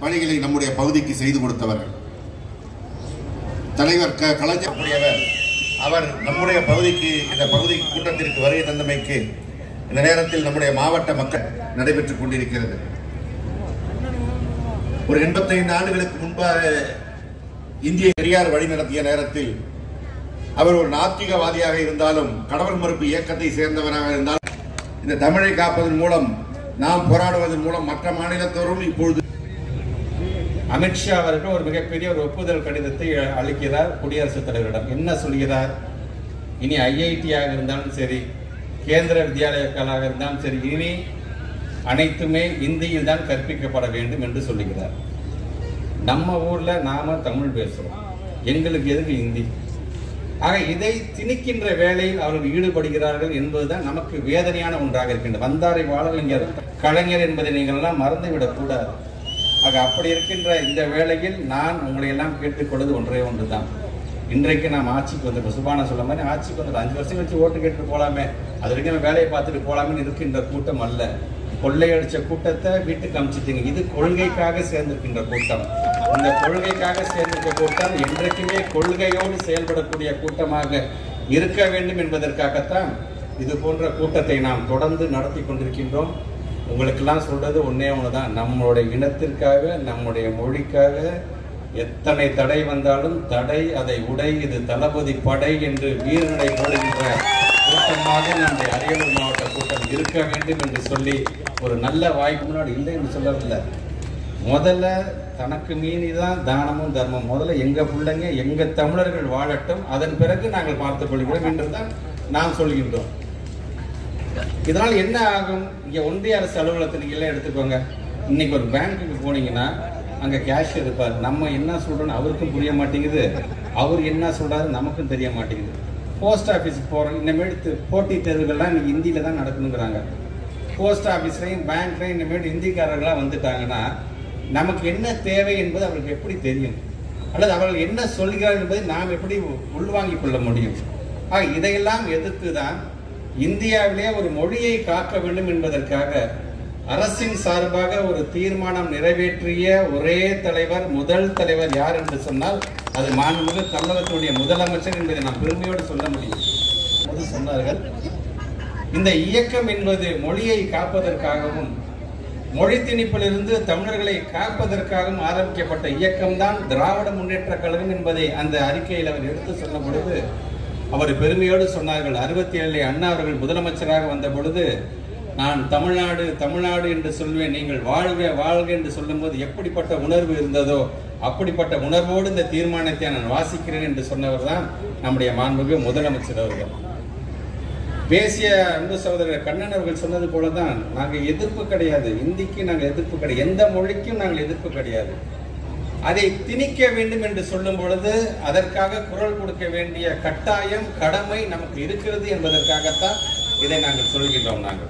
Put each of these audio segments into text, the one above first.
பணிகளை நம்முடைய பகுதிக்கு செய்து கொடுத்தவர்கள். தலைவர் கலைஞர் அவர் நம்முடைய பகுதிக்கு இந்த பகுதி கூட்டத்திற்கு வருகை தந்தமைக்கு இந்த நேரத்தில் நம்முடைய மாவட்ட மக்கள் நடைபெற்றுக் கொண்டிருக்கிறது. ஒரு 85 ஆண்டுகளுக்கு முன்பாக இந்திய பெரியார் வழி நடத்திய நேரத்தில் அவர் ஒரு நாத்திகவாதியாக இருந்தாலும் கடவுள் மறுப்பு இயக்கத்தை சேர்ந்தவராக இருந்தாலும் இந்த தமிழை காப்பதன் மூலம் நாம் போராடுவதன் மூலம் மற்ற மாநிலத்தோரும் இப்பொழுது அமித்ஷா அவர்கள் ஒரு மிகப்பெரிய ஒரு ஒப்புதல் கடிதத்தை அளிக்கிறார் குடியரசுத் தலைவரிடம். என்ன சொல்கிறார்? இனி ஐஐடியாக இருந்தாலும் சரி, கேந்திர வித்யாலயங்களாக இருந்தாலும் சரி, இனி அனைத்துமே இந்தியில் தான் கற்பிக்கப்பட வேண்டும் என்று சொல்லுகிறார். நம்ம ஊர்ல நாம தமிழ் பேசுறோம், எங்களுக்கு எதுக்கு இந்தி? ஆக இதை திணிக்கின்ற வேலையில் அவர்கள் ஈடுபடுகிறார்கள் என்பதுதான் நமக்கு வேதனையான ஒன்றாக இருக்கின்றது. வந்தாரை வாழவிஞர் கலைஞர் என்பதை நீங்கள் எல்லாம் மறந்துவிடக் கூடாது. ஆக அப்படி இருக்கின்ற இந்த வேளையில் நான் உங்களை எல்லாம் கேட்டுக்கொள்வது ஒன்றே ஒன்றுதான். இன்றைக்கு நாம் ஆட்சிக்கு வந்து சுபானா சொல்ல மாதிரி ஆட்சிக்கு வந்து 5 வருஷம் வச்சு ஓட்டு கேட்டு போலாமே, அது வரைக்கும் வேலையை பார்த்துட்டு போலாமே இருக்கின்ற கூட்டம் அல்ல. கொள்ளையடிச்ச கூட்டத்தை வீட்டுக்கு அமிச்சிட்டீங்க. இது கொள்கைக்காக சேர்ந்திருக்கின்ற கூட்டம். இந்த கொள்கைக்காக சேர்ந்திருக்கிற கூட்டம் என்றைக்குமே கொள்கையோடு செயல்படக்கூடிய கூட்டமாக இருக்க வேண்டும் என்பதற்காகத்தான் இது போன்ற கூட்டத்தை நாம் தொடர்ந்து நடத்தி கொண்டிருக்கின்றோம். உங்களுக்கெல்லாம் சொல்றது ஒன்னே ஒண்ணுதான், நம்மளுடைய இனத்திற்காக, நம்முடைய மொழிக்காக எத்தனை தடை வந்தாலும் தடை அதை உடை, இது தளபதி படை என்று வீரநடை போடுகின்ற கூட்டமாக நம்முடைய அரியலூர் மாவட்ட கூட்டம் இருக்க வேண்டும் என்று சொல்லி ஒரு நல்ல வாய்ப்பு முன்னாடி இல்லை என்று சொல்லவில்லை. முதல்ல தனக்கு மீறிதான் தானமும் தர்மம். முதல்ல எங்க பிள்ளைங்க எங்க தமிழர்கள் வாழட்டும், அதன் பிறகு நாங்கள் பார்த்துக் கொள்கிறோம் என்றுதான் நாம் சொல்கின்றோம். இதனால் என்ன ஆகும்? இங்க ஒன்றிய அரசு அலுவலகத்துக்கு எல்லாம் எடுத்துக்கோங்க. இன்னைக்கு ஒரு பேங்க்குக்கு போனீங்கன்னா அங்க கேஷியர் இருப்பார். நம்ம என்ன சொல்றோம்னு அவருக்கும் புரிய மாட்டேங்குது, அவர் என்ன சொல்றாரு நமக்கும் தெரிய மாட்டேங்குது. போஸ்ட் ஆஃபீஸுக்கு போறோம், இனிமேட்டு போட்டித் தேர்வுகள்லாம் இன்னைக்கு இந்தியில தான் நடக்கணுங்கிறாங்க. போஸ்ட் ஆஃபீஸ்லையும் பேங்க்லையும் இனிமேட்டு இந்திக்காரர்களாக வந்துட்டாங்கன்னா நமக்கு என்ன தேவை என்பது அவருக்கு எப்படி தெரியும்? அல்லது அவர்கள் என்ன சொல்கிறார்கள் என்பதை நாம் எப்படி உள்வாங்கிக் கொள்ள முடியும்? இதையெல்லாம் எதிர்த்து தான் இந்தியாவிலே ஒரு மொழியை காக்க வேண்டும் என்பதற்காக அரசின் சார்பாக ஒரு தீர்மானம் நிறைவேற்றிய ஒரே தலைவர், முதல் தலைவர் யார் என்று சொன்னால் அது மாண்புமிகு தமிழகத்தினுடைய முதலமைச்சர் என்பதை நாம் பெருமையோடு சொல்ல முடியும். சொன்னார்கள், இந்த இயக்கம் என்பது மொழியை காப்பதற்காகவும் மொழி திணிப்பிலிருந்து தமிழர்களை காப்பதற்காகவும் ஆரம்பிக்கப்பட்ட இயக்கம்தான் திராவிட முன்னேற்ற கழகம் என்பதை அந்த அறிக்கையில் அவர் எடுத்து சொன்ன பொழுது அவர் பெருமையோடு சொன்னார்கள். 67 அண்ணா அவர்கள் முதலமைச்சராக வந்த பொழுது நான் தமிழ்நாடு தமிழ்நாடு என்று சொல்வேன், நீங்கள் வாழ்க வாழ்க என்று சொல்லும் போது எப்படிப்பட்ட உணர்வு இருந்ததோ அப்படிப்பட்ட உணர்வோடு இந்த தீர்மானத்தை நான் வாசிக்கிறேன் என்று சொன்னவர் தான் நம்முடைய மாண்புமிகு முதலமைச்சர் அவர்கள். பேசிய அன்பு சகோதரர் கண்ணன் அவர்கள் சொன்னது போலதான், நாங்கள் எதிர்ப்பு கிடையாது, இந்திக்கு நாங்கள் எதிர்ப்பு கிடையாது, எந்த மொழிக்கும் நாங்கள் எதிர்ப்பு கிடையாது. அதை திணிக்க வேண்டும் என்று சொல்லும் பொழுது அதற்காக குரல் கொடுக்க வேண்டிய கட்டாயம் கடமை நமக்கு இருக்கிறது என்பதற்காகத்தான் இதை நாங்கள் சொல்கின்றோம். நாங்கள்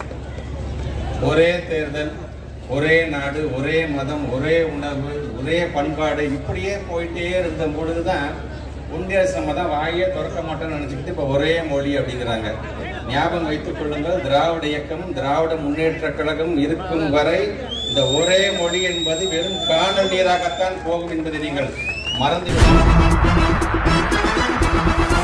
ஒரே தேர்தல், ஒரே நாடு, ஒரே மதம், ஒரே உணவு, ஒரே பண்பாடு, இப்படியே போயிட்டே இருந்த பொழுதுதான் ஒன்றிய அரசு நம்ம தான் வாயே திறக்க மாட்டோம்னு நினைச்சுக்கிட்டு இப்ப ஒரே மொழி அப்படிங்கிறாங்க. ஞாபகம் வைத்துக் கொள்ளுங்கள், திராவிட இயக்கம் திராவிட முன்னேற்ற கழகம் இருக்கும் வரை இந்த ஒரே மொழி என்பது வெறும் காணல் நீராகத்தான் போகும் என்பதை நீங்கள் மறந்து